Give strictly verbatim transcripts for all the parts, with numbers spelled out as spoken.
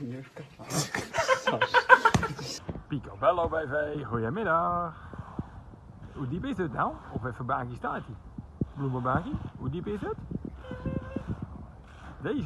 Picobello B V, goedemiddag. Hoe diep is het nou? Of even baakje staat hij? Bloemenbaakje, hoe diep is het? Deze.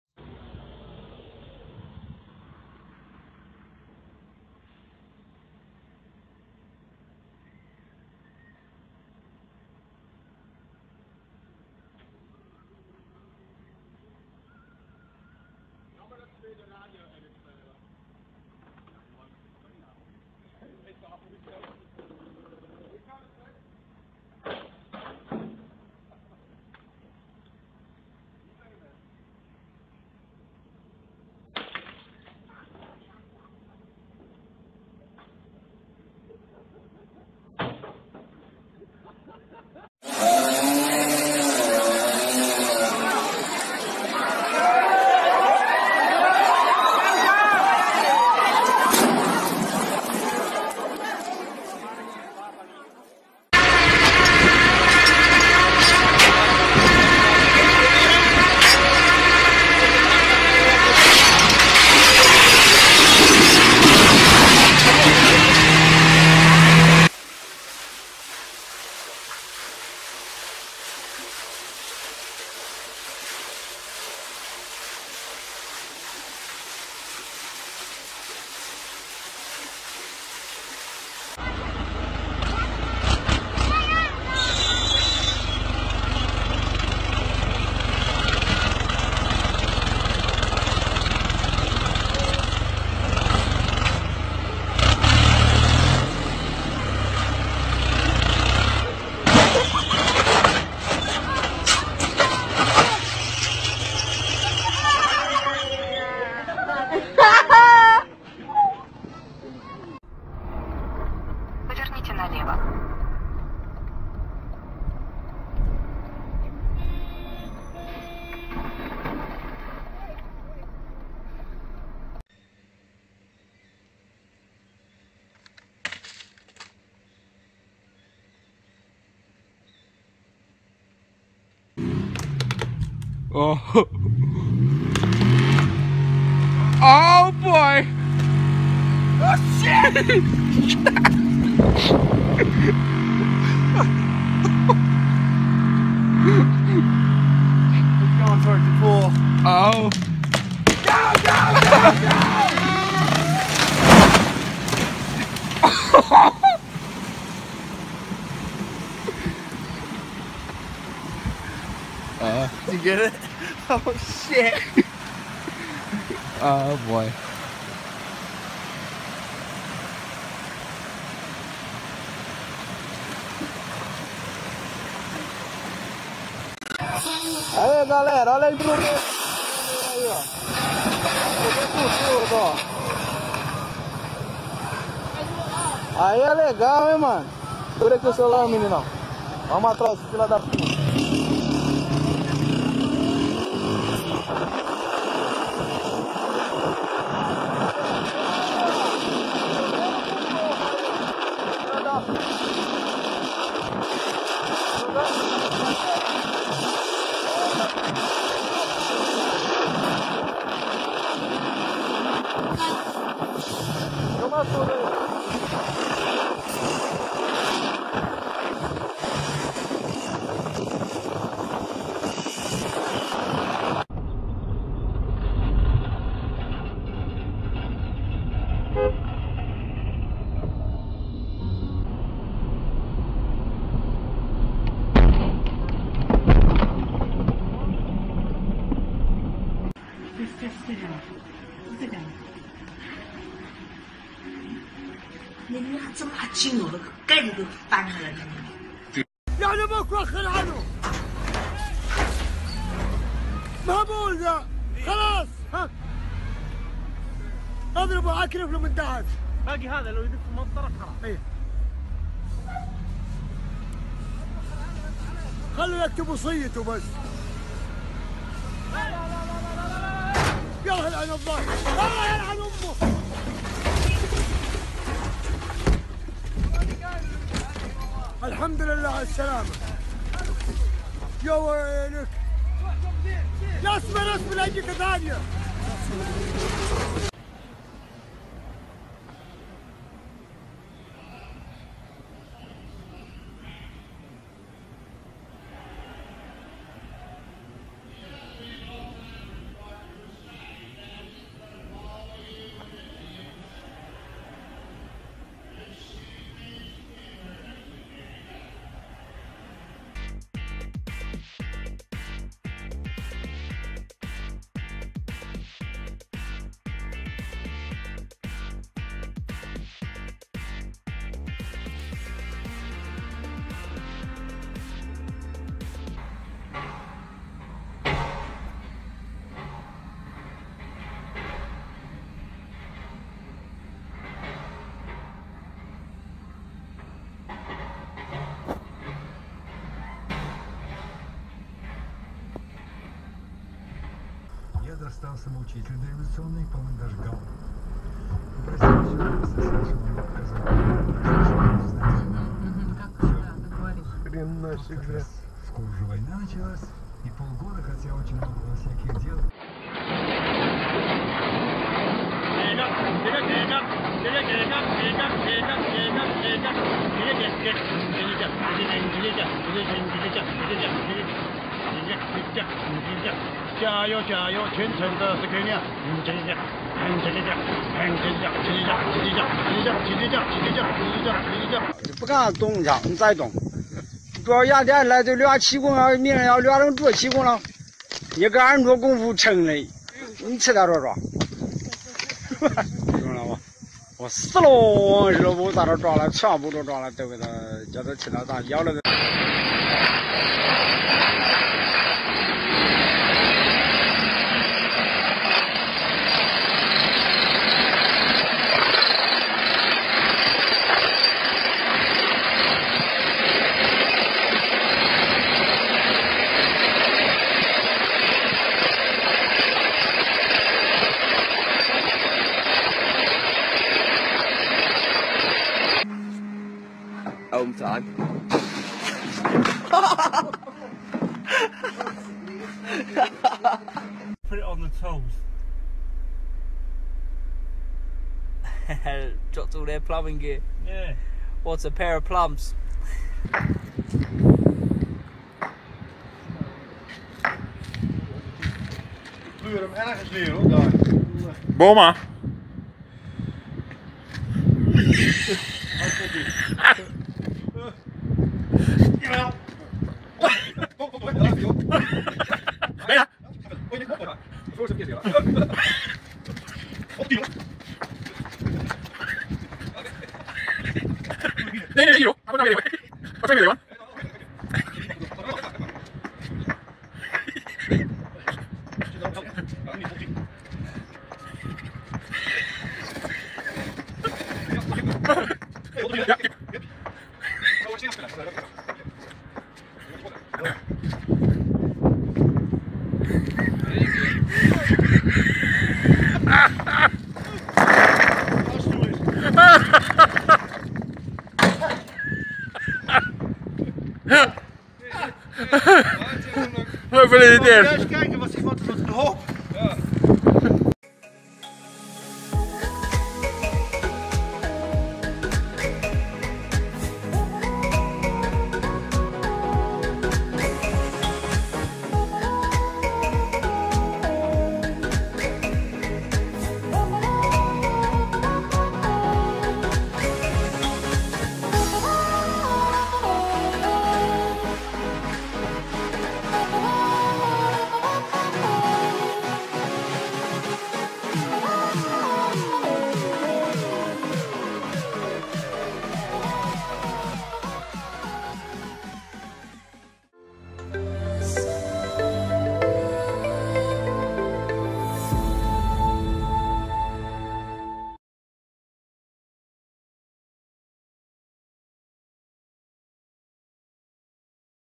Поверните налево. Oh. Oh boy. Oh shit. It's going towards the pool. Oh. Go, go, go, go! uh, Did you get it? Oh shit! Oh boy. Aí galera, olha aí pro meio. Aí ó. Tudo, ó. Aí é legal, hein, mano. Segura aqui o celular, meninão. Vamos atrás, fila da puta. Toma tudo aí. 你妈这么近，我的盖子都翻了。 يعني بكره خل عنه ما بقول ذا خلاص ها اضربه عكرف له من تحت باقي هذا لو يدف مطره خلاص ايه خلوا يكتبوا وصيته بس لا لا لا لا لا لا يلا يلعن الظهر الله يلعن امه الحمد لله على السلامة يا ويلك لا اصبر اصبر اجيك ثانية Я достался учитель дореволюционный, по-моему, даже гал. Простите, что я с нашим показал. Хрен нафиг, да. Скоро уже война началась, и полгода, хотя очень много было всяких дел. 不敢动枪，你再动。主要压点来就俩气功啊，明人要俩人做气功了，一个二多功夫成嘞，你吃点多少？懂了吧？我死了，肉不在这抓了，全部都抓了，都给他叫他吃点啥，咬了。 Home time. Put it on the toes. Dropped all their plumbing gear. Yeah. What's a pair of plums? Kleur hem ergens neer hoor, daar. Boma. Jawel. Ja. Nee, nee, hier hoor. Ga maar naar beneden. Wat zijn jullie, man? Ja. Gefeliciteerd.